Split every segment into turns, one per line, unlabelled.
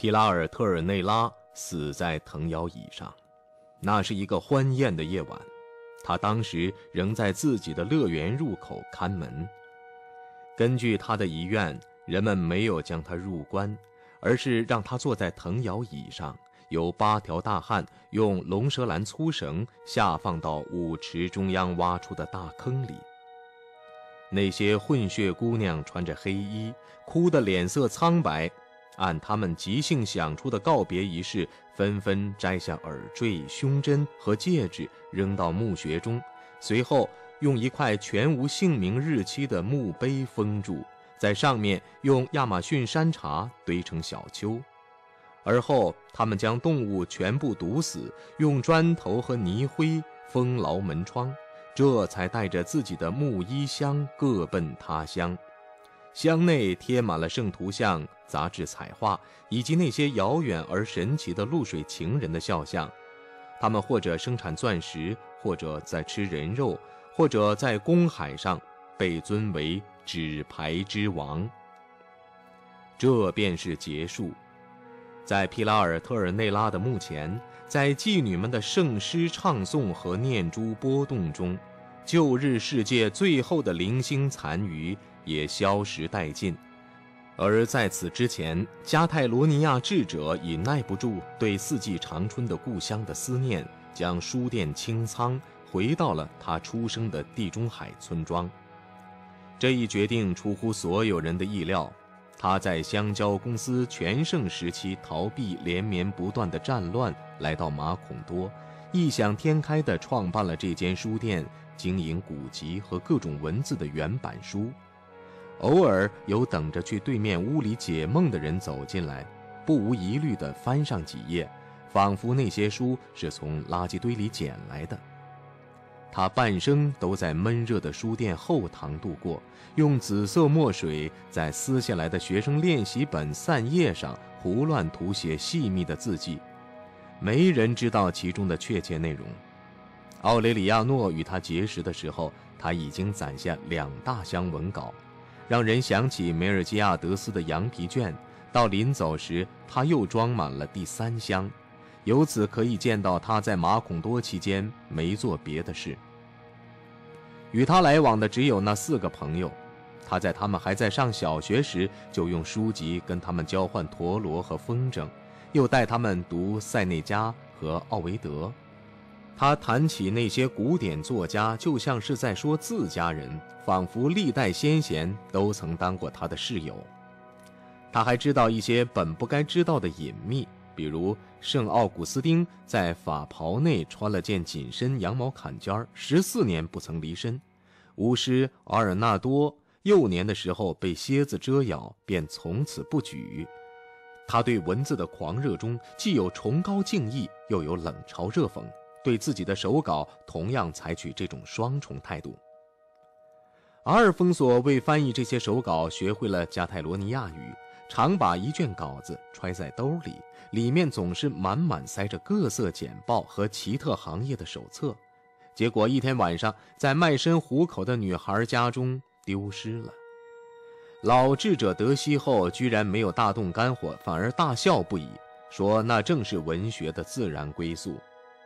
皮拉尔特尔内拉死在藤摇椅上。那是一个欢宴的夜晚，他当时仍在自己的乐园入口看门。根据他的遗愿，人们没有将他入关，而是让他坐在藤摇椅上，由8条大汉用龙舌兰粗绳下放到舞池中央挖出的大坑里。那些混血姑娘穿着黑衣，哭得脸色苍白，按他们即兴想出的告别仪式，纷纷摘下耳坠、胸针和戒指扔到墓穴中，随后用一块全无姓名日期的墓碑封住，在上面用亚马逊山茶堆成小丘。而后他们将动物全部毒死，用砖头和泥灰封牢门窗，这才带着自己的木衣箱各奔他乡。箱内贴满了圣图像、杂志彩画，以及那些遥远而神奇的露水情人的肖像。他们或者生产钻石，或者在吃人肉，或者在公海上被尊为纸牌之王。这便是结束。在皮拉尔特尔内拉的墓前，在妓女们的圣诗唱诵和念珠波动中，旧日世界最后的零星残余也消失殆尽。而在此之前，加泰罗尼亚智者已耐不住对四季长春的故乡的思念，将书店清仓，回到了他出生的地中海村庄。这一决定出乎所有人的意料。他在香蕉公司全盛时期逃避连绵不断的战乱，来到马孔多，异想天开地创办了这间书店，经营古籍和各种文字的原版书。偶尔有等着去对面屋里解梦的人走进来，不无疑虑地翻上几页，仿佛那些书是从垃圾堆里捡来的。他半生都在闷热的书店后堂度过，用紫色墨水在撕下来的学生练习本散页上胡乱涂写细密的字迹，没人知道其中的确切内容。奥雷里亚诺与他结识的时候，他已经攒下2大箱文稿，让人想起梅尔基亚德斯的羊皮卷。到临走时，他又装满了第3箱。由此可以见到他在马孔多期间没做别的事。与他来往的只有那4个朋友，他在他们还在上小学时就用书籍跟他们交换陀螺和风筝，又带他们读塞内加和奥维德。他谈起那些古典作家，就像是在说自家人，仿佛历代先贤都曾当过他的室友。他还知道一些本不该知道的隐秘，比如圣奥古斯丁在法袍内穿了件紧身羊毛坎肩，14年不曾离身。巫师阿尔纳多幼年的时候被蝎子蛰咬，便从此不举。他对文字的狂热中既有崇高敬意，又有冷嘲热讽，对自己的手稿同样采取这种双重态度。阿尔丰索为翻译这些手稿学会了加泰罗尼亚语，常把一卷稿子揣在兜里，里面总是满满塞着各色简报和奇特行业的手册。结果一天晚上，在卖身糊口的女孩家中丢失了。老智者得悉后，居然没有大动肝火，反而大笑不已，说那正是文学的自然归宿。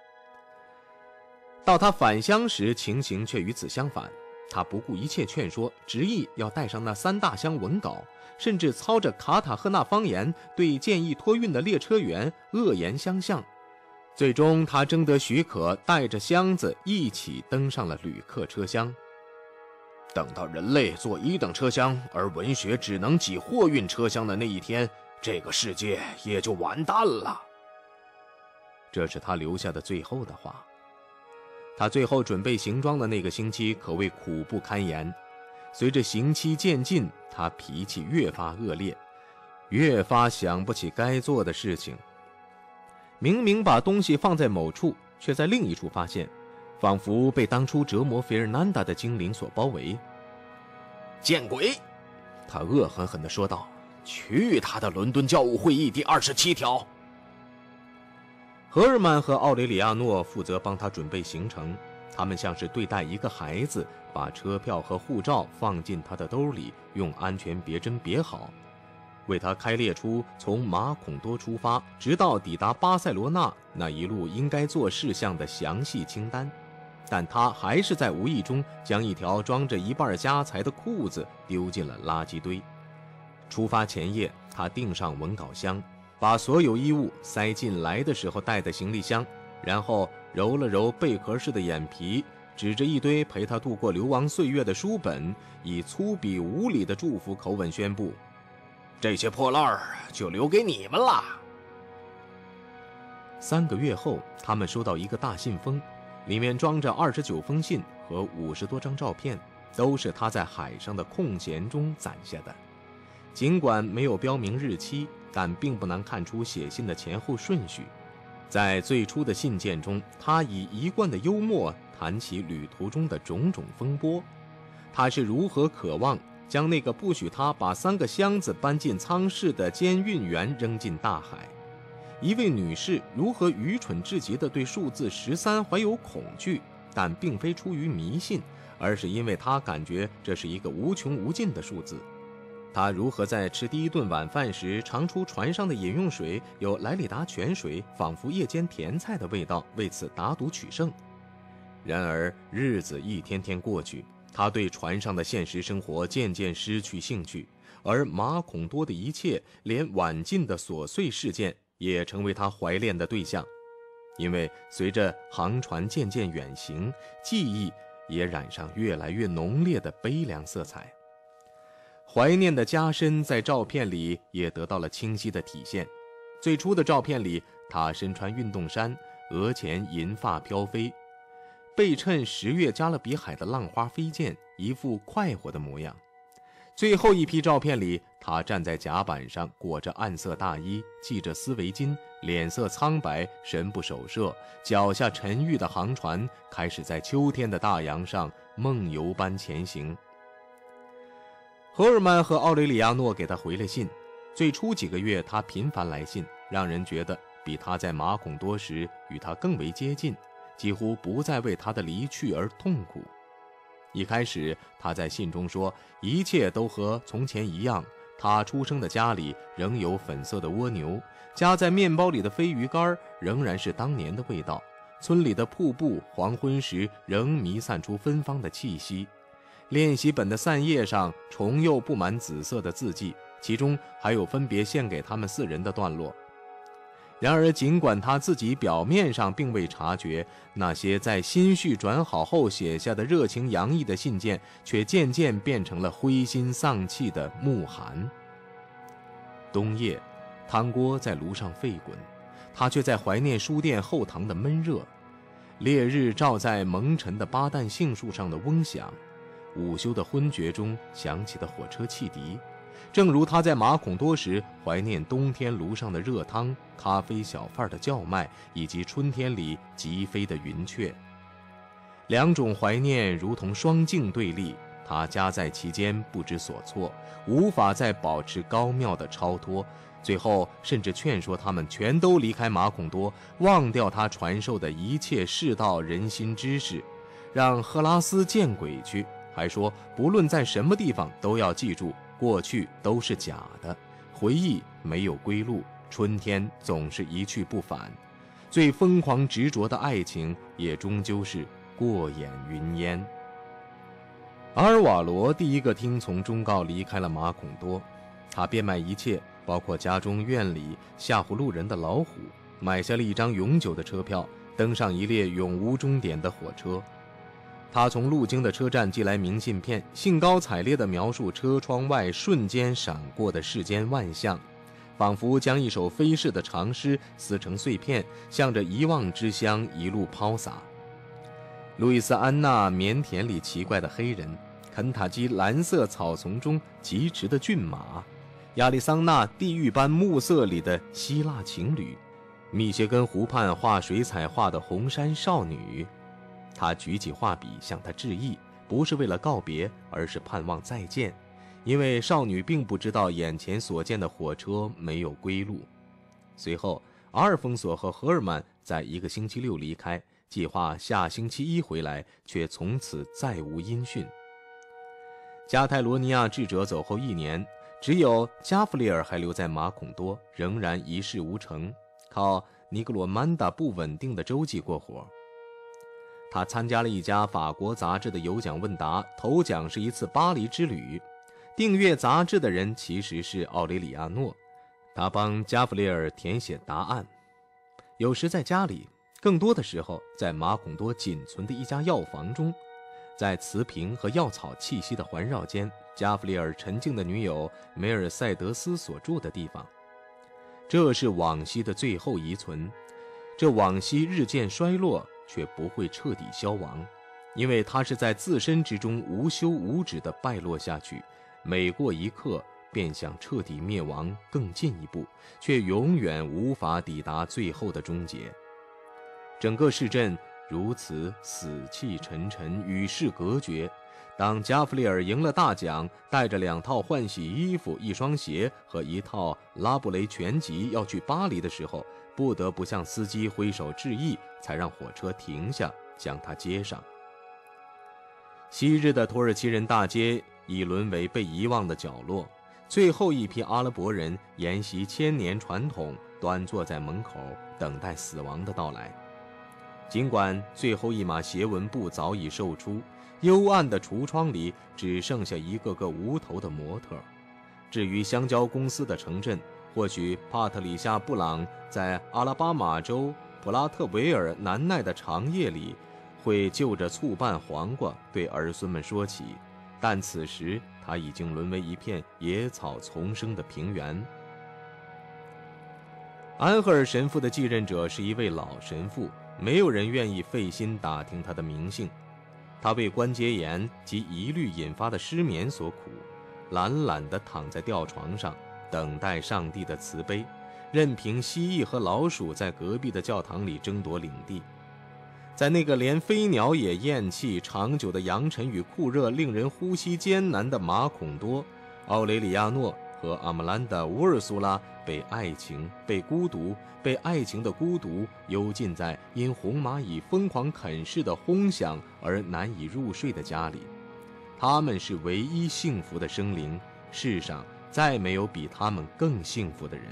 到他返乡时，情形却与此相反。他不顾一切劝说，执意要带上那3大箱文稿，甚至操着卡塔赫纳方言对建议托运的列车员恶言相向。最终他征得许可，带着箱子一起登上了旅客车厢。等到人类坐1等车厢，而文学只能挤货运车厢的那一天，这个世界也就完蛋了。这是他留下的最后的话。他最后准备行装的那个星期可谓苦不堪言。随着刑期渐近，他脾气越发恶劣，越发想不起该做的事情。明明把东西放在某处，却在另一处发现，仿佛被当初折磨菲尔南达的精灵所包围。见鬼！他恶狠狠地说道，去他的伦敦教务会议第27条。荷尔曼和奥雷里亚诺负责帮他准备行程，他们像是对待一个孩子，把车票和护照放进他的兜里，用安全别针别好。 为他开列出从马孔多出发，直到抵达巴塞罗那那一路应该做事项的详细清单，但他还是在无意中将一条装着一半家财的裤子丢进了垃圾堆。出发前夜，他订上文稿箱，把所有衣物塞进来的时候带的行李箱，然后揉了揉贝壳似的眼皮，指着一堆陪他度过流亡岁月的书本，以粗鄙无礼的祝福口吻宣布：这些破烂儿就留给你们啦。3个月后，他们收到一个大信封，里面装着29封信和50多张照片，都是他在海上的空闲中攒下的。尽管没有标明日期，但并不难看出写信的前后顺序。在最初的信件中，他以一贯的幽默谈起旅途中的种种风波，他是如何渴望将那个不许他把3个箱子搬进舱室的监运员扔进大海，一位女士如何愚蠢至极地对数字13怀有恐惧，但并非出于迷信，而是因为她感觉这是一个无穷无尽的数字。他如何在吃第一顿晚饭时尝出船上的饮用水有莱里达泉水，仿佛夜间甜菜的味道，为此打赌取胜。然而日子一天天过去，他对船上的现实生活渐渐失去兴趣，而马孔多的一切，连晚近的琐碎事件也成为他怀恋的对象。因为随着航船渐渐远行，记忆也染上越来越浓烈的悲凉色彩。怀念的加深在照片里也得到了清晰的体现。最初的照片里，他身穿运动衫，额前银发飘飞，背衬10月加勒比海的浪花飞溅，一副快活的模样。最后一批照片里，他站在甲板上，裹着暗色大衣，系着丝围巾，脸色苍白，神不守舍，脚下沉郁的航船开始在秋天的大洋上梦游般前行。荷尔曼和奥雷里亚诺给他回了信，最初几个月他频繁来信，让人觉得比他在马孔多时与他更为接近，几乎不再为他的离去而痛苦。一开始他在信中说，一切都和从前一样，他出生的家里仍有粉色的蜗牛，夹在面包里的飞鱼干仍然是当年的味道，村里的瀑布黄昏时仍弥散出芬芳的气息，练习本的扇叶上重又布满紫色的字迹，其中还有分别献给他们4人的段落。然而尽管他自己表面上并未察觉，那些在心绪转好后写下的热情洋溢的信件，却渐渐变成了灰心丧气的慕寒。冬夜，汤锅在炉上沸滚，他却在怀念书店后堂的闷热。烈日照在蒙尘的巴旦杏树上的嗡响，午休的昏厥中响起的火车汽笛，正如他在马孔多时怀念冬天炉上的热汤、咖啡小贩的叫卖，以及春天里疾飞的云雀。2种怀念如同双镜对立，他夹在其间不知所措，无法再保持高妙的超脱，最后甚至劝说他们全都离开马孔多，忘掉他传授的一切世道人心知识，让赫拉斯见鬼去，还说不论在什么地方都要记住，过去都是假的，回忆没有归路，春天总是一去不返，最疯狂执着的爱情也终究是过眼云烟。阿尔瓦罗第一个听从忠告离开了马孔多，他变卖一切，包括家中院里吓唬路人的老虎，买下了一张永久的车票，登上一列永无终点的火车。他从路经的车站寄来明信片，兴高采烈地描述车窗外瞬间闪过的世间万象，仿佛将一首飞逝的长诗撕成碎片，向着遗忘之乡一路抛洒。路易斯安那棉田里奇怪的黑人，肯塔基蓝色草丛中疾驰的骏马，亚利桑那地狱般暮色里的希腊情侣，密歇根湖畔画水彩画的红衫少女。他举起画笔向她致意，不是为了告别，而是盼望再见，因为少女并不知道眼前所见的火车没有归路。随后阿尔丰索和荷尔曼在1个星期6离开，计划下星期1回来，却从此再无音讯。加泰罗尼亚智者走后1年， 只有加弗利尔还留在马孔多，仍然一事无成，靠尼格罗曼达不稳定的周记过活。他参加了一家法国杂志的有奖问答，头奖是一次巴黎之旅。订阅杂志的人其实是奥雷里亚诺，他帮加弗利尔填写答案，有时在家里，更多的时候在马孔多仅存的一家药房中，在瓷瓶和药草气息的环绕间，加弗利尔沉静的女友梅尔塞德斯所住的地方。这是往昔的最后遗存，这往昔日渐衰落，却不会彻底消亡，因为它是在自身之中无休无止地败落下去，每过一刻便向彻底灭亡更进一步，却永远无法抵达最后的终结。整个市镇如此死气沉沉，与世隔绝。当加弗利尔赢了大奖，带着2套换洗衣服、1双鞋和1套拉布雷全集要去巴黎的时候，不得不向司机挥手致意，才让火车停下，将他接上。昔日的土耳其人大街已沦为被遗忘的角落，最后一批阿拉伯人沿袭1000年传统，端坐在门口，等待死亡的到来。尽管最后一码斜纹布早已售出，幽暗的橱窗里只剩下一个个无头的模特。至于香蕉公司的城镇，或许帕特里夏·布朗在阿拉巴马州普拉特维尔难耐的长夜里，会就着醋拌黄瓜对儿孙们说起，但此时它已经沦为一片野草丛生的平原。安赫尔神父的继任者是一位老神父，没有人愿意费心打听他的名姓。他为关节炎及疑虑引发的失眠所苦，懒懒地躺在吊床上，等待上帝的慈悲，任凭蜥蜴和老鼠在隔壁的教堂里争夺领地。在那个连飞鸟也厌弃长久的扬尘与酷热令人呼吸艰难的马孔多，奥雷里亚诺和阿姆兰达·乌尔苏拉被爱情、被爱情的孤独幽禁在因红蚂蚁疯狂啃噬的轰响而难以入睡的家里。他们是唯一幸福的生灵，世上再没有比他们更幸福的人。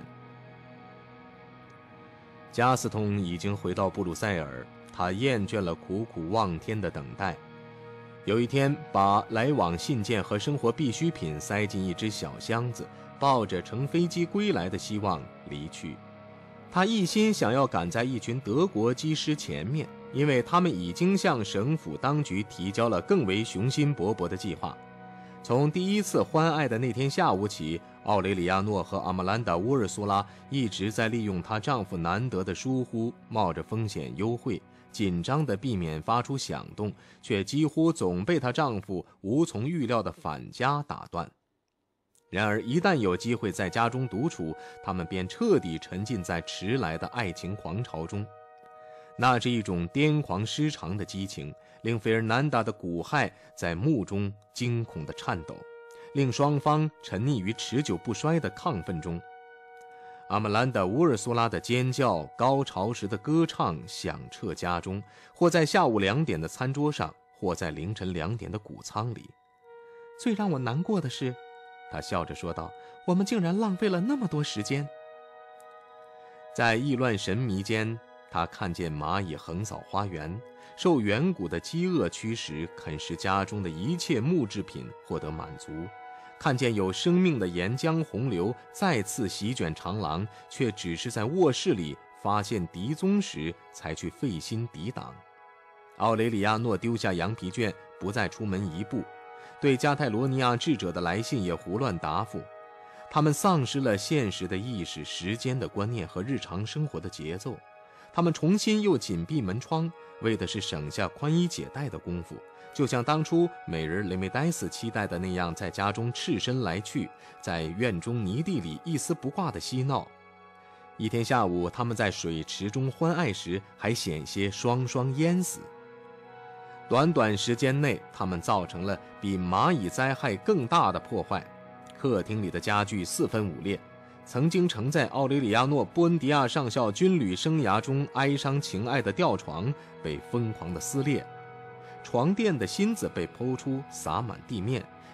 加斯通已经回到布鲁塞尔，他厌倦了苦苦望天的等待。有一天，把来往信件和生活必需品塞进一只小箱子，抱着乘飞机归来的希望离去。他一心想要赶在一群德国机师前面，因为他们已经向省府当局提交了更为雄心勃勃的计划。从第一次欢爱的那天下午起，奥雷里亚诺和阿姆兰达·乌尔苏拉一直在利用她丈夫难得的疏忽，冒着风险幽会，紧张地避免发出响动，却几乎总被她丈夫无从预料的返家打断。然而一旦有机会在家中独处，他们便彻底沉浸在迟来的爱情狂潮中。那是一种癫狂失常的激情，令费尔南达的骨骸在墓中惊恐地颤抖，令双方沉溺于持久不衰的亢奋中。阿姆兰达·乌尔苏拉的尖叫，高潮时的歌唱响彻家中，或在下午2点的餐桌上，或在凌晨2点的谷仓里。最让我难过的是，他笑着说道，我们竟然浪费了那么多时间。在意乱神迷间，他看见蚂蚁横扫花园，受远古的饥饿驱使，啃食家中的一切木制品，获得满足。看见有生命的岩浆洪流再次席卷长廊，却只是在卧室里发现敌踪时才去费心抵挡。奥雷里亚诺丢下羊皮卷，不再出门一步，对加泰罗尼亚智者的来信也胡乱答复。他们丧失了现实的意识、时间的观念和日常生活的节奏。他们重新又紧闭门窗，为的是省下宽衣解带的功夫，就像当初美人雷梅黛斯期待的那样，在家中赤身来去，在院中泥地里一丝不挂的嬉闹。一天下午，他们在水池中欢爱时，还险些双双淹死。短短时间内，他们造成了比蚂蚁灾害更大的破坏。客厅里的家具4分5裂，曾经承载奥雷里亚诺·布恩迪亚上校军旅生涯中哀伤情爱的吊床被疯狂地撕裂，床垫的芯子被剖出洒满地面，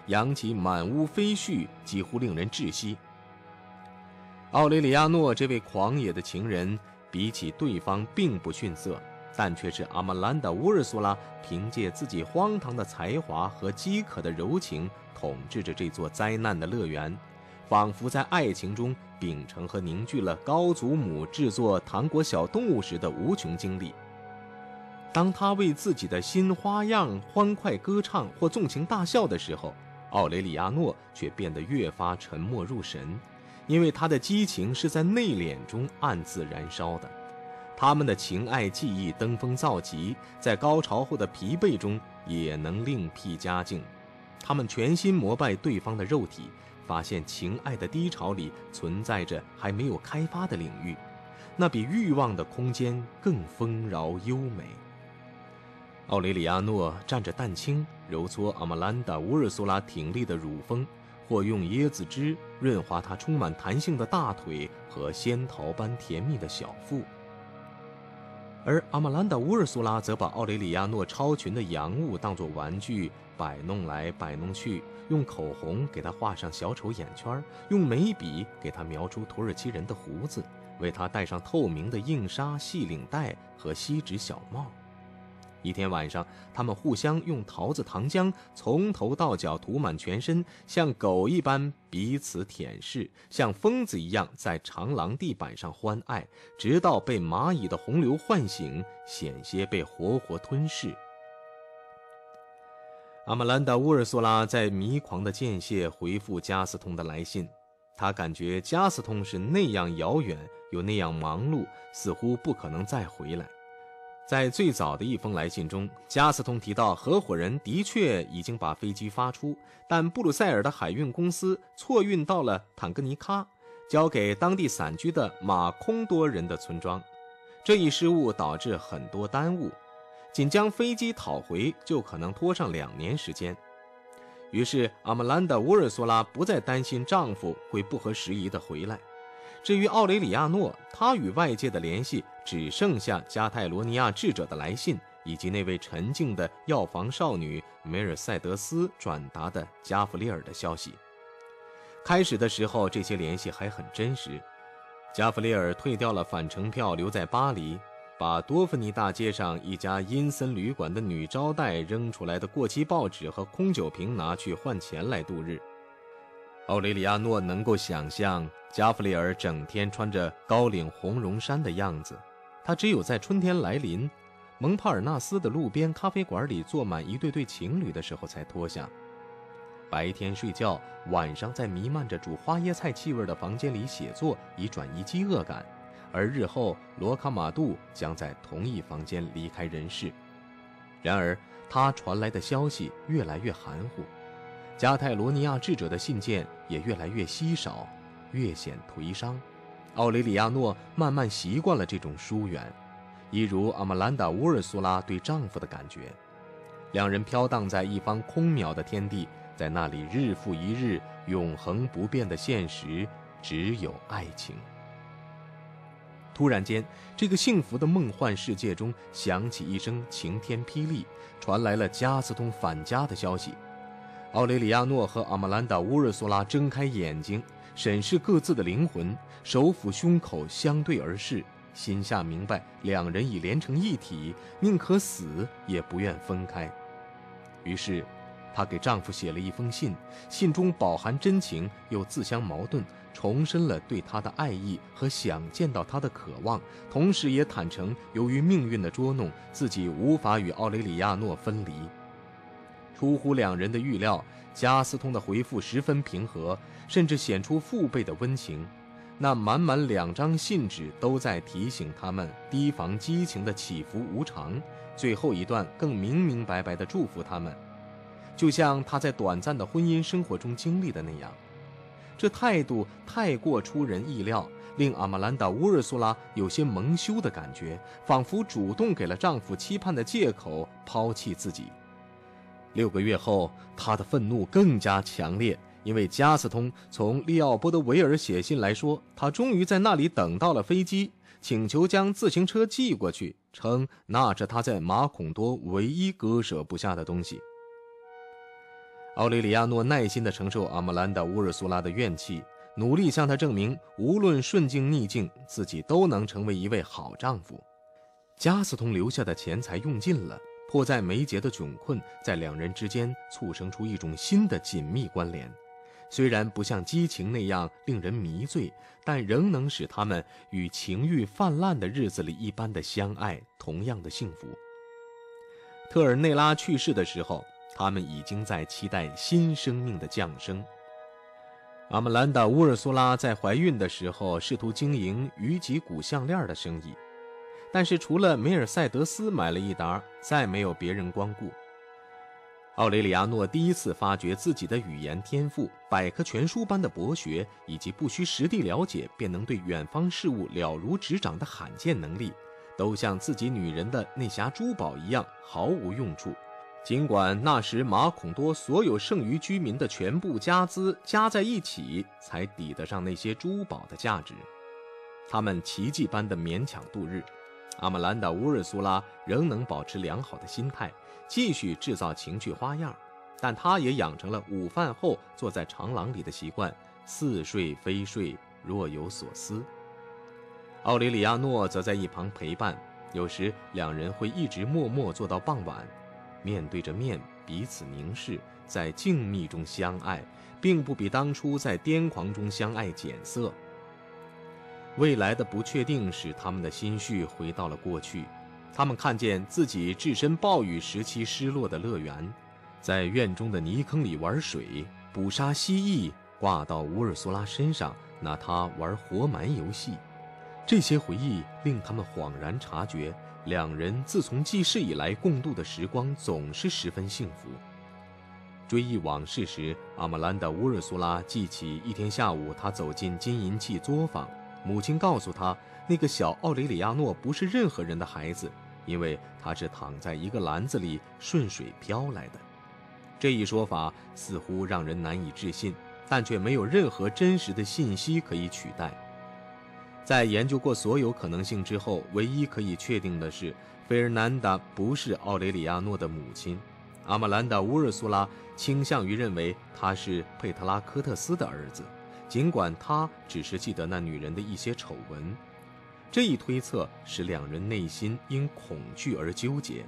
扬起满屋飞絮，几乎令人窒息。奥雷里亚诺这位狂野的情人，比起对方并不逊色，但却是阿玛兰达·乌尔苏拉凭借自己荒唐的才华和饥渴的柔情，统治着这座灾难的乐园，仿佛在爱情中秉承和凝聚了高祖母制作糖果小动物时的无穷精力。当他为自己的新花样欢快歌唱或纵情大笑的时候，奥雷里亚诺却变得越发沉默入神，因为他的激情是在内敛中暗自燃烧的。他们的情爱技艺登峰造极，在高潮后的疲惫中也能另辟蹊径。他们全心膜拜对方的肉体，发现情爱的低潮里存在着还没有开发的领域，那比欲望的空间更丰饶优美。奥雷里亚诺蘸着蛋清揉搓阿玛兰达·乌尔苏拉挺立的乳峰，或用椰子汁润滑她充满弹性的大腿和仙桃般甜蜜的小腹。而阿玛兰达·乌尔苏拉则把奥雷里亚诺超群的洋物当作玩具摆弄来摆弄去，用口红给他画上小丑眼圈，用眉笔给他描出土耳其人的胡子，为他戴上透明的硬纱细领带和锡纸小帽。一天晚上，他们互相用桃子糖浆从头到脚涂满全身，像狗一般彼此舔舐，像疯子一样在长廊地板上欢爱，直到被蚂蚁的洪流唤醒，险些被活活吞噬。阿玛兰达·乌尔苏拉在迷狂的间歇回复加斯通的来信，他感觉加斯通是那样遥远又那样忙碌，似乎不可能再回来。在最早的一封来信中，加斯通提到合伙人的确已经把飞机发出，但布鲁塞尔的海运公司错运到了坦格尼卡，交给当地散居的马空多人的村庄。这一失误导致很多耽误，仅将飞机讨回就可能拖上2年时间。于是阿玛兰达·乌尔苏拉不再担心丈夫会不合时宜地回来。至于奥雷里亚诺，他与外界的联系只剩下加泰罗尼亚智者的来信，以及那位沉静的药房少女梅尔塞德斯转达的加弗利尔的消息。开始的时候，这些联系还很真实。加弗利尔退掉了返程票，留在巴黎，把多芬尼大街上一家阴森旅馆的女招待扔出来的过期报纸和空酒瓶拿去换钱来度日。奥雷里亚诺能够想象加弗利尔整天穿着高领红绒衫的样子，他只有在春天来临，蒙帕尔纳斯的路边咖啡馆里坐满一对对情侣的时候才脱下。白天睡觉，晚上在弥漫着煮花椰菜气味的房间里写作，以转移饥饿感，而日后罗卡马杜将在同一房间离开人世。然而他传来的消息越来越含糊，加泰罗尼亚智者的信件也越来越稀少，越显颓伤。奥雷里亚诺慢慢习惯了这种疏远，一如阿玛兰达·乌尔苏拉对丈夫的感觉。两人飘荡在一方空渺的天地，在那里日复一日，永恒不变的现实只有爱情。突然间，这个幸福的梦幻世界中响起一声晴天霹雳，传来了加斯通返家的消息。奥雷里亚诺和阿玛兰达·乌尔苏拉睁开眼睛，审视各自的灵魂，手抚胸口，相对而视，心下明白两人已连成一体，宁可死也不愿分开。于是她给丈夫写了一封信，信中饱含真情又自相矛盾，重申了对他的爱意和想见到他的渴望，同时也坦诚由于命运的捉弄，自己无法与奥雷里亚诺分离。出乎两人的预料，加斯通的回复十分平和，甚至显出父辈的温情。那满满2张信纸都在提醒他们提防激情的起伏无常，最后一段更明明白白地祝福他们，就像他在短暂的婚姻生活中经历的那样。这态度太过出人意料，令阿玛兰达·乌尔苏拉有些蒙羞的感觉，仿佛主动给了丈夫期盼的借口，抛弃自己。6个月后，她的愤怒更加强烈，因为加斯通从利奥波德维尔写信来说，他终于在那里等到了飞机，请求将自行车寄过去，称那是他在马孔多唯一割舍不下的东西。 奥雷里亚诺耐心地承受阿莫兰达·乌尔苏拉的怨气，努力向她证明，无论顺境逆境，自己都能成为一位好丈夫。加斯通留下的钱财用尽了，迫在眉睫的窘困在两人之间促生出一种新的紧密关联。虽然不像激情那样令人迷醉，但仍能使他们与情欲泛滥的日子里一般的相爱，同样的幸福。特尔内拉去世的时候，他们已经在期待新生命的降生。阿莫兰达·乌尔苏拉在怀孕的时候试图经营鱼脊骨项链的生意，但是除了梅尔塞德斯买了一沓，再没有别人光顾。奥雷里亚诺第一次发觉自己的语言天赋、百科全书般的博学，以及不需实地了解便能对远方事物了如指掌的罕见能力，都像自己女人的那匣珠宝一样毫无用处。尽管那时马孔多所有剩余居民的全部家资加在一起，才抵得上那些珠宝的价值。他们奇迹般的勉强度日。阿莫兰达·乌尔苏拉仍能保持良好的心态，继续制造情趣花样，但她也养成了午饭后坐在长廊里的习惯，似睡非睡，若有所思。奥雷里亚诺则在一旁陪伴，有时两人会一直默默坐到傍晚，面对着面，彼此凝视，在静谧中相爱，并不比当初在癫狂中相爱减色。未来的不确定使他们的心绪回到了过去，他们看见自己置身暴雨时期失落的乐园，在院中的泥坑里玩水，捕杀蜥蜴，挂到乌尔苏拉身上，拿它玩活埋游戏。这些回忆令他们恍然察觉，两人自从记事以来共度的时光总是十分幸福。追忆往事时，阿莫兰达·乌尔苏拉记起一天下午，他走进金银器作坊，母亲告诉他，那个小奥雷里亚诺不是任何人的孩子，因为他是躺在一个篮子里顺水飘来的。这一说法似乎让人难以置信，但却没有任何真实的信息可以取代。在研究过所有可能性之后，唯一可以确定的是，费尔南达不是奥雷里亚诺的母亲。阿莫兰达·乌尔苏拉倾向于认为他是佩特拉科特斯的儿子，尽管他只是记得那女人的一些丑闻。这一推测使两人内心因恐惧而纠结。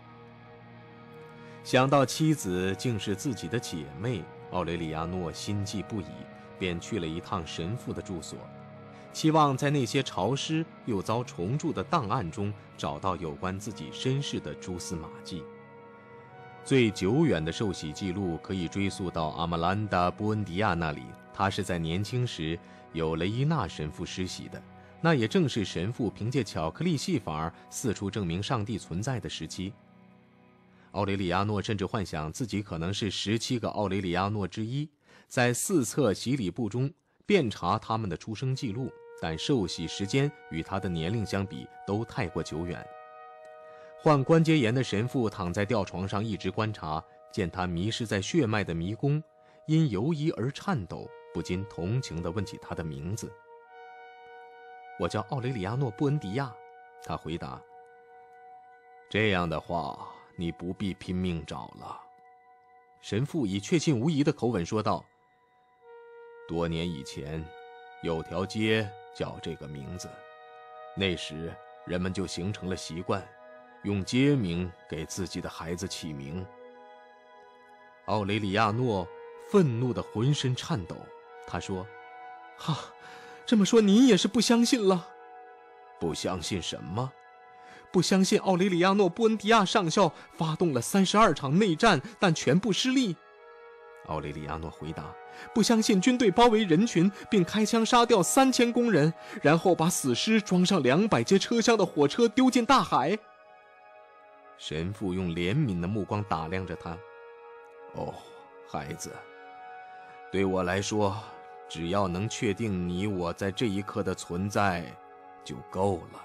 想到妻子竟是自己的姐妹，奥雷里亚诺心悸不已，便去了一趟神父的住所，期望在那些潮湿又遭虫蛀的档案中找到有关自己身世的蛛丝马迹。最久远的受洗记录可以追溯到阿莫兰达·布恩迪亚那里，他是在年轻时有雷伊纳神父施洗的，那也正是神父凭借巧克力戏法四处证明上帝存在的时期。奥雷里亚诺甚至幻想自己可能是17个奥雷里亚诺之一，在4册洗礼簿中遍查他们的出生记录，但受洗时间与他的年龄相比都太过久远。患关节炎的神父躺在吊床上一直观察，见他迷失在血脉的迷宫，因犹疑而颤抖，不禁同情地问起他的名字。我叫奥雷里亚诺·布恩迪亚，他回答。这样的话，你不必拼命找了，神父以确信无疑的口吻说道。多年以前，有条街叫这个名字，那时人们就形成了习惯，用街名给自己的孩子起名。奥雷里亚诺愤怒的浑身颤抖，他说：哈，这么说您也是不相信了？不相信什么？不相信奥雷里亚诺·布恩迪亚上校发动了32场内战，但全部失利。奥雷里亚诺回答：不相信军队包围人群并开枪杀掉3000工人，然后把死尸装上200节车厢的火车丢进大海。神父用怜悯的目光打量着他。哦，孩子，对我来说，只要能确定你我在这一刻的存在就够了。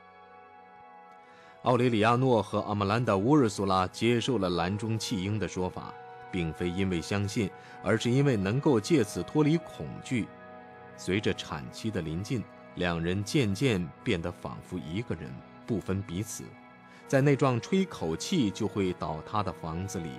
奥雷里亚诺和阿莫兰达·乌尔苏拉接受了篮中弃婴的说法，并非因为相信，而是因为能够借此脱离恐惧。随着产期的临近，两人渐渐变得仿佛一个人，不分彼此。在那幢吹口气就会倒塌的房子里，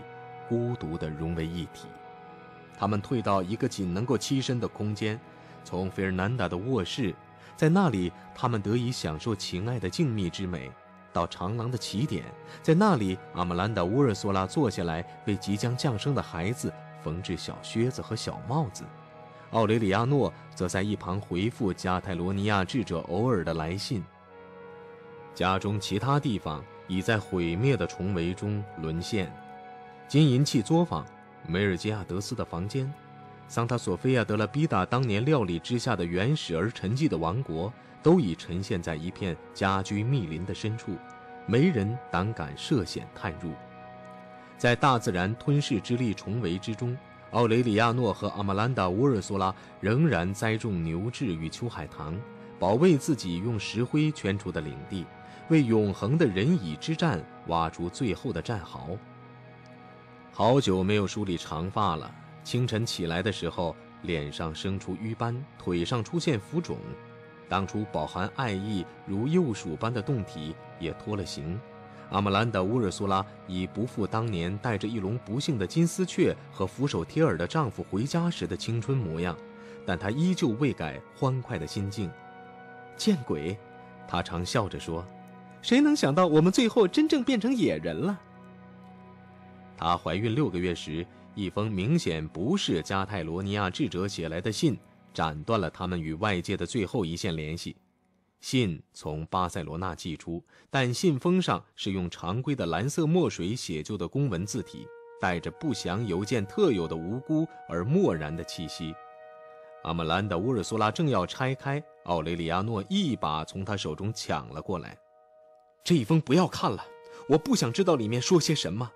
孤独地融为一体。他们退到一个仅能够栖身的空间，从费尔南达的卧室，在那里他们得以享受情爱的静谧之美，到长廊的起点，在那里阿玛兰达·乌尔索拉坐下来为即将降生的孩子缝制小靴子和小帽子，奥雷里亚诺则在一旁回复加泰罗尼亚智者偶尔的来信。家中其他地方已在毁灭的重围中沦陷，金银器作坊、梅尔吉亚德斯的房间、桑塔索菲亚德拉比达当年料理之下的原始而沉寂的王国，都已沉陷在一片家居密林的深处，没人胆敢涉险探入。在大自然吞噬之力重围之中，奥雷里亚诺和阿玛兰达·乌尔索拉仍然栽种牛至与秋海棠，保卫自己用石灰圈出的领地，为永恒的人蚁之战挖出最后的战壕。好久没有梳理长发了，清晨起来的时候，脸上生出瘀斑，腿上出现浮肿，当初饱含爱意如幼鼠般的胴体也脱了形。阿玛兰达·乌尔苏拉已不复当年带着一笼不幸的金丝雀和俯首帖耳的丈夫回家时的青春模样，但她依旧未改欢快的心境。见鬼！她常笑着说，谁能想到我们最后真正变成野人了。她怀孕6个月时，一封明显不是加泰罗尼亚智者写来的信斩断了他们与外界的最后一线联系。信从巴塞罗那寄出，但信封上是用常规的蓝色墨水写就的公文字体，带着不祥邮件特有的无辜而漠然的气息。阿玛兰达·乌尔苏拉正要拆开，奥雷里亚诺一把从他手中抢了过来。这一封不要看了，我不想知道里面说些什么。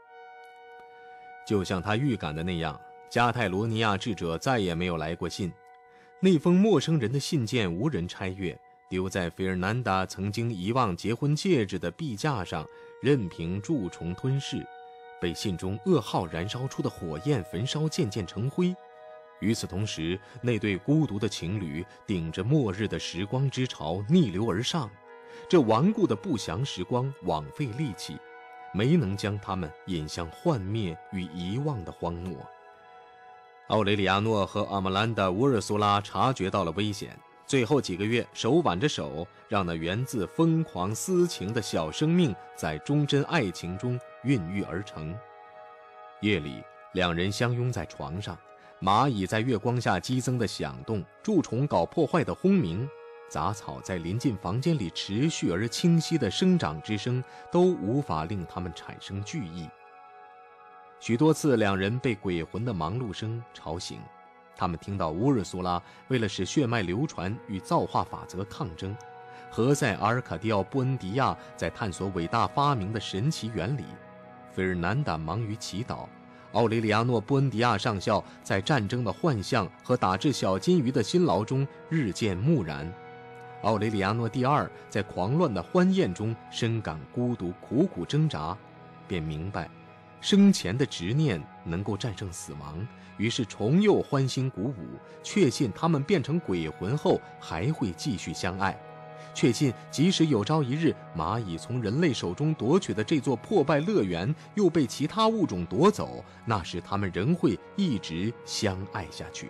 就像他预感的那样，加泰罗尼亚智者再也没有来过信。那封陌生人的信件无人拆阅，丢在费尔南达曾经遗忘结婚戒指的壁架上，任凭蛀虫吞噬，被信中噩耗燃烧出的火焰焚烧，渐渐成灰。与此同时，那对孤独的情侣顶着末日的时光之潮逆流而上，这顽固的不祥时光枉费力气，没能将他们引向幻灭与遗忘的荒漠。奥雷里亚诺和阿玛兰达·乌尔苏拉察觉到了危险，最后几个月手挽着手，让那源自疯狂私情的小生命在忠贞爱情中孕育而成。夜里，两人相拥在床上，蚂蚁在月光下激增的响动，蛀虫搞破坏的轰鸣，杂草在临近房间里持续而清晰的生长之声，都无法令他们产生惧意。许多次，两人被鬼魂的忙碌声吵醒，他们听到乌尔苏拉为了使血脉流传与造化法则抗争，何塞·阿尔卡蒂奥·布恩迪亚在探索伟大发明的神奇原理，费尔南达忙于祈祷，奥雷里亚诺·布恩迪亚上校在战争的幻象和打制小金鱼的辛劳中日渐木然，奥雷里亚诺第二在狂乱的欢宴中深感孤独，苦苦挣扎，便明白生前的执念能够战胜死亡，于是重又欢欣鼓舞，确信他们变成鬼魂后还会继续相爱，确信即使有朝一日蚂蚁从人类手中夺取的这座破败乐园又被其他物种夺走，那时他们仍会一直相爱下去。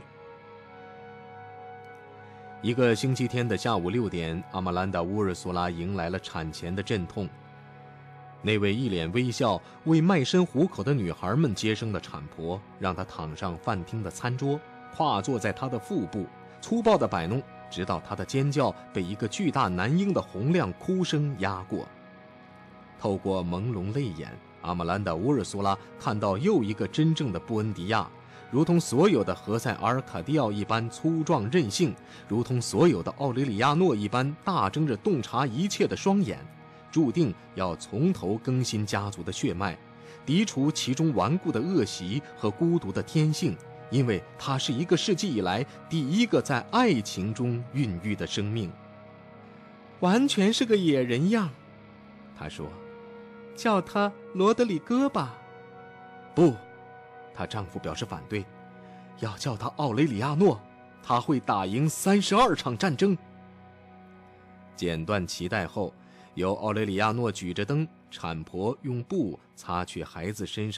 一个星期天的下午6点，阿玛兰达·乌尔苏拉迎来了产前的阵痛。那位一脸微笑为卖身糊口的女孩们接生的产婆，让她躺上饭厅的餐桌，跨坐在她的腹部，粗暴地摆弄，直到她的尖叫被一个巨大男婴的洪亮哭声压过。透过朦胧泪眼，阿玛兰达·乌尔苏拉看到又一个真正的布恩迪亚，如同所有的何塞·阿尔卡蒂奥一般粗壮任性，如同所有的奥雷里亚诺一般大睁着洞察一切的双眼，注定要从头更新家族的血脉，涤除其中顽固的恶习和孤独的天性，因为他是一个世纪以来第一个在爱情中孕育的生命。完全是个野人样，他说，叫他罗德里戈吧。不，她丈夫表示反对，要叫他奥雷里亚诺，他会打赢32场战争。剪断脐带后，由奥雷里亚诺举着灯，产婆用布擦去孩子身上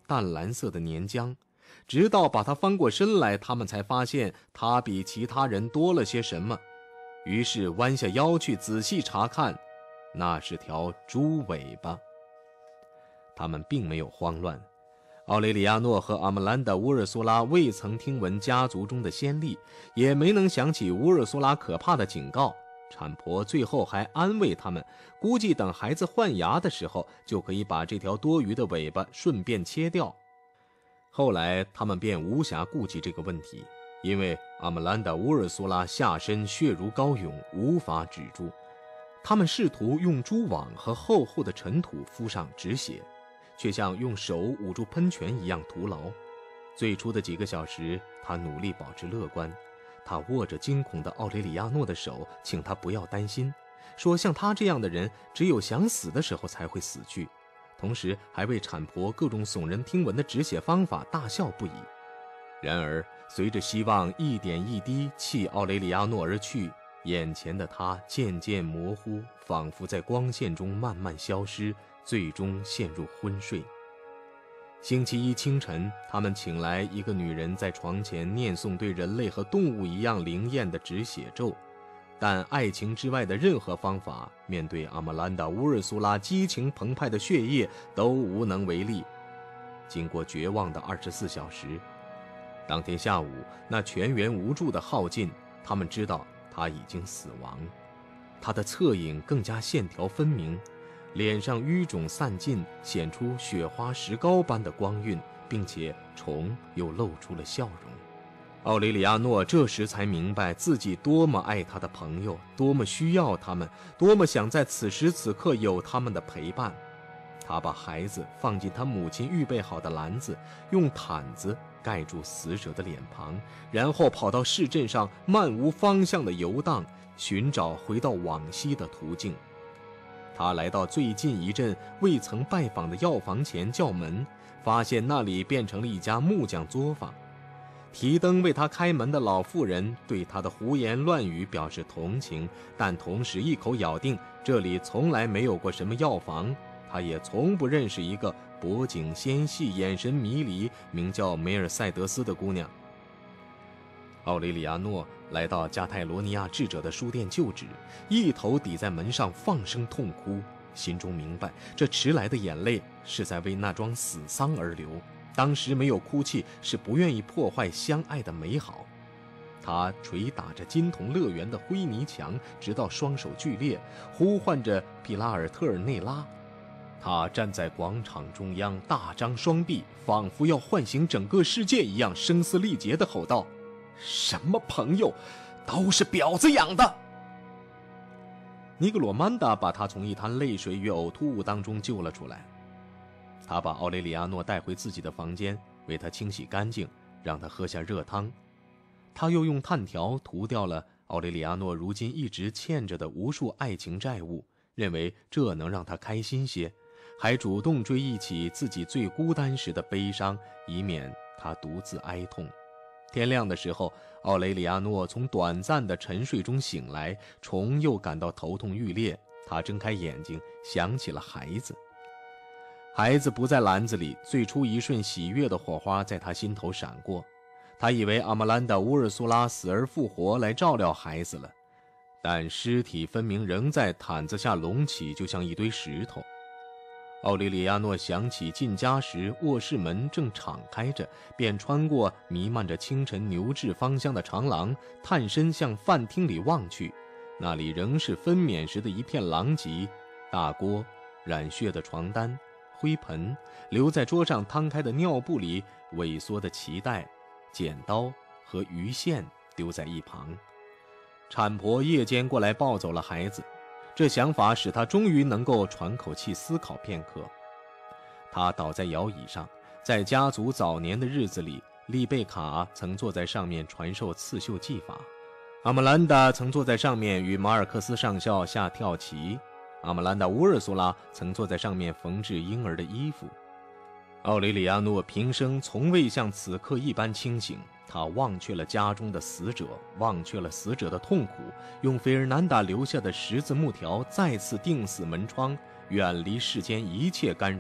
淡蓝色的粘浆，直到把它翻过身来，他们才发现它比其他人多了些什么。于是弯下腰去仔细查看，那是条猪尾巴。他们并没有慌乱。奥雷里亚诺和阿姆兰达·乌尔苏拉未曾听闻家族中的先例，也没能想起乌尔苏拉可怕的警告。产婆最后还安慰他们，估计等孩子换牙的时候，就可以把这条多余的尾巴顺便切掉。后来他们便无暇顾及这个问题，因为阿姆兰达·乌尔苏拉下身血如高涌，无法止住。他们试图用蛛网和厚厚的尘土敷上止血，却像用手捂住喷泉一样徒劳。最初的几个小时，他努力保持乐观。他握着惊恐的奥雷里亚诺的手，请他不要担心，说像他这样的人，只有想死的时候才会死去。同时还为产婆各种耸人听闻的止血方法大笑不已。然而，随着希望一点一滴弃奥雷里亚诺而去，眼前的他渐渐模糊，仿佛在光线中慢慢消失，最终陷入昏睡。星期一清晨，他们请来一个女人在床前念诵对人类和动物一样灵验的止血咒，但爱情之外的任何方法，面对阿姆兰达·乌尔苏拉激情澎湃的血液都无能为力。经过绝望的24小时，当天下午那全员无助的耗尽，他们知道他已经死亡。他的侧影更加线条分明，脸上淤肿散尽，显出雪花石膏般的光晕，并且虫又露出了笑容。奥雷里亚诺这时才明白自己多么爱他的朋友，多么需要他们，多么想在此时此刻有他们的陪伴。他把孩子放进他母亲预备好的篮子，用毯子盖住死者的脸庞，然后跑到市镇上漫无方向地游荡，寻找回到往昔的途径。他来到最近一阵未曾拜访的药房前叫门，发现那里变成了一家木匠作坊。提灯为他开门的老妇人对他的胡言乱语表示同情，但同时一口咬定这里从来没有过什么药房，他也从不认识一个脖颈纤细、眼神迷离、名叫梅尔塞德斯的姑娘。奥雷里亚诺来到加泰罗尼亚智者的书店就职，一头抵在门上放声痛哭，心中明白这迟来的眼泪是在为那桩死丧而流。当时没有哭泣，是不愿意破坏相爱的美好。他捶打着金铜乐园的灰泥墙，直到双手剧烈，呼唤着皮拉尔特尔内拉。他站在广场中央，大张双臂，仿佛要唤醒整个世界一样，声嘶力竭地吼道：什么朋友，都是婊子养的！尼格罗曼达把他从一滩泪水与呕吐物当中救了出来。他把奥雷里亚诺带回自己的房间，为他清洗干净，让他喝下热汤。他又用炭条涂掉了奥雷里亚诺如今一直欠着的无数爱情债务，认为这能让他开心些，还主动追忆起自己最孤单时的悲伤，以免他独自哀痛。天亮的时候，奥雷里亚诺从短暂的沉睡中醒来，重又感到头痛欲裂。他睁开眼睛，想起了孩子。孩子不在篮子里，最初一瞬喜悦的火花在他心头闪过。他以为阿姆兰达·乌尔苏拉死而复活来照料孩子了，但尸体分明仍在毯子下隆起，就像一堆石头。奥雷里亚诺想起进家时卧室门正敞开着，便穿过弥漫着清晨牛至芳香的长廊，探身向饭厅里望去，那里仍是分娩时的一片狼藉，大锅、染血的床单、灰盆，留在桌上摊开的尿布里萎缩的脐带、剪刀和鱼线丢在一旁。产婆夜间过来抱走了孩子，这想法使他终于能够喘口气思考片刻。他倒在摇椅上，在家族早年的日子里，丽贝卡曾坐在上面传授刺绣技法，阿姆兰达曾坐在上面与马尔克斯上校下跳棋，阿姆兰达·乌尔苏拉曾坐在上面缝制婴儿的衣服。奥雷里亚诺平生从未像此刻一般清醒，他忘却了家中的死者，忘却了死者的痛苦，用费尔南达留下的10字木条再次钉死门窗，远离世间一切干扰，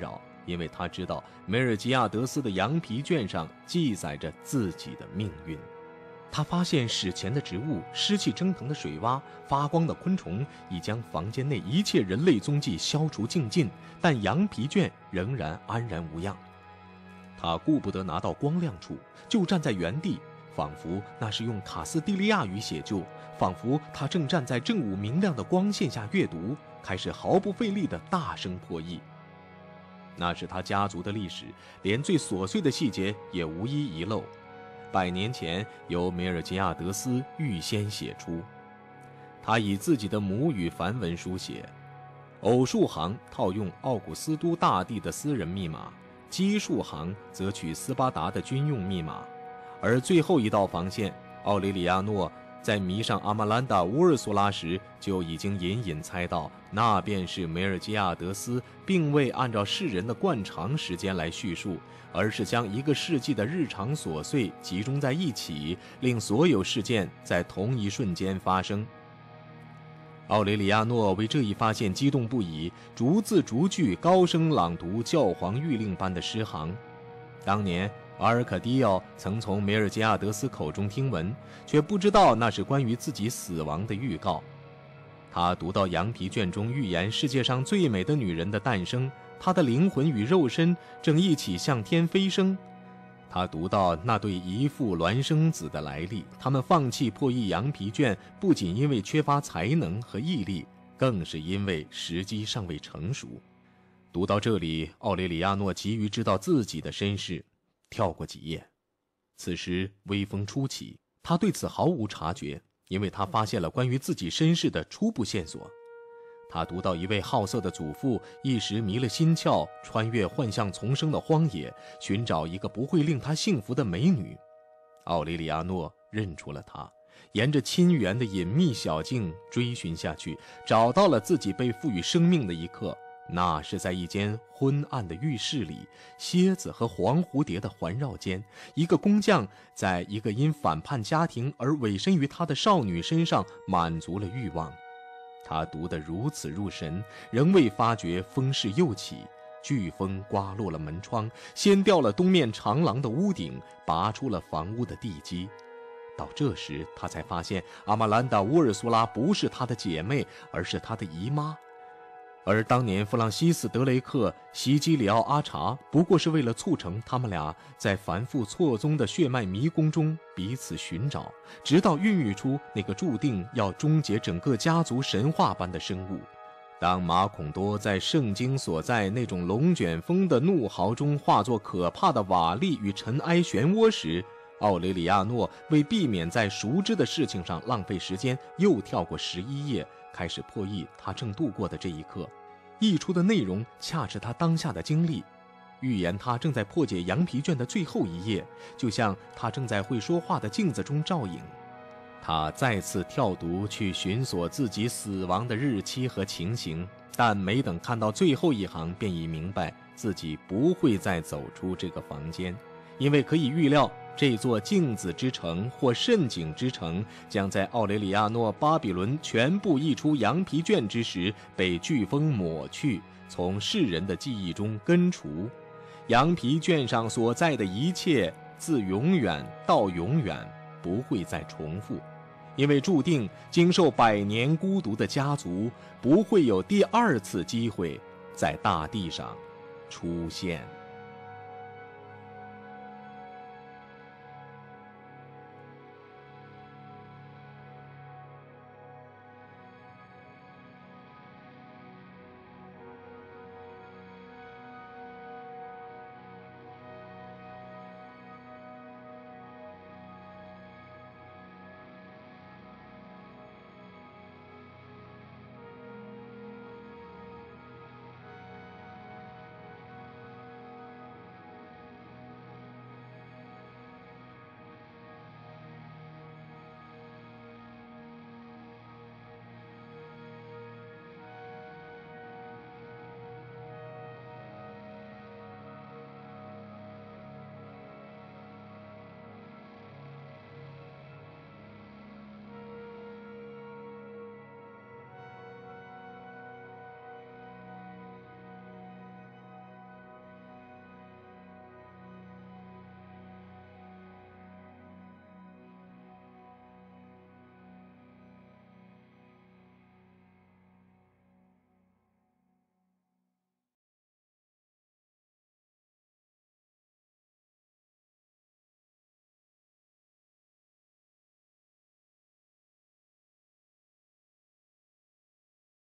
因为他知道梅尔吉亚德斯的羊皮卷上记载着自己的命运。他发现史前的植物、湿气蒸腾的水洼、发光的昆虫，已将房间内一切人类踪迹消除净尽，但羊皮卷仍然安然无恙。他顾不得拿到光亮处，就站在原地，仿佛那是用卡斯蒂利亚语写就，仿佛他正站在正午明亮的光线下阅读，开始毫不费力地大声破译。那是他家族的历史，连最琐碎的细节也无一遗漏。100年前由梅尔吉亚德斯预先写出，他以自己的母语梵文书写，偶数行套用奥古斯都大帝的私人密码，奇数行则取斯巴达的军用密码。而最后一道防线，奥雷里亚诺在迷上阿玛兰达·乌尔苏拉时就已经隐隐猜到，那便是梅尔吉亚德斯并未按照世人的惯常时间来叙述，而是将一个世纪的日常琐碎集中在一起，令所有事件在同一瞬间发生。奥雷里亚诺为这一发现激动不已，逐字逐句高声朗读教皇谕令般的诗行。当年阿尔可迪奥曾从梅尔吉亚德斯口中听闻，却不知道那是关于自己死亡的预告。他读到羊皮卷中预言世界上最美的女人的诞生，她的灵魂与肉身正一起向天飞升。他读到那对遗父孪生子的来历，他们放弃破译羊皮卷，不仅因为缺乏才能和毅力，更是因为时机尚未成熟。读到这里，奥雷里亚诺急于知道自己的身世，跳过几页。此时微风初起，他对此毫无察觉，因为他发现了关于自己身世的初步线索。他读到一位好色的祖父一时迷了心窍，穿越幻象丛生的荒野，寻找一个不会令他幸福的美女。奥雷里亚诺认出了她，沿着亲缘的隐秘小径追寻下去，找到了自己被赋予生命的一刻。那是在一间昏暗的浴室里，蝎子和黄蝴蝶的环绕间，一个工匠在一个因反叛家庭而委身于他的少女身上满足了欲望。他读得如此入神，仍未发觉风势又起，飓风刮落了门窗，掀掉了东面长廊的屋顶，拔出了房屋的地基。到这时，他才发现阿玛兰达·乌尔苏拉不是他的姐妹，而是他的姨妈。而当年弗朗西斯·德雷克袭击里奥·阿查，不过是为了促成他们俩在繁复错综的血脉迷宫中彼此寻找，直到孕育出那个注定要终结整个家族神话般的生物。当马孔多在圣经所在那种龙卷风的怒嚎中化作可怕的瓦砾与尘埃漩涡时，奥雷里亚诺为避免在熟知的事情上浪费时间，又跳过11页，开始破译他正度过的这一刻。译出的内容恰是他当下的经历，预言他正在破解羊皮卷的最后一页，就像他正在会说话的镜子中照影。他再次跳读去寻索自己死亡的日期和情形，但没等看到最后一行，便已明白自己不会再走出这个房间，因为可以预料这座镜子之城或蜃景之城将在奥雷里亚诺巴比伦全部译出羊皮卷之时被飓风抹去，从世人的记忆中根除。羊皮卷上所在的一切，自永远到永远不会再重复，因为注定经受100年孤独的家族不会有第2次机会在大地上出现。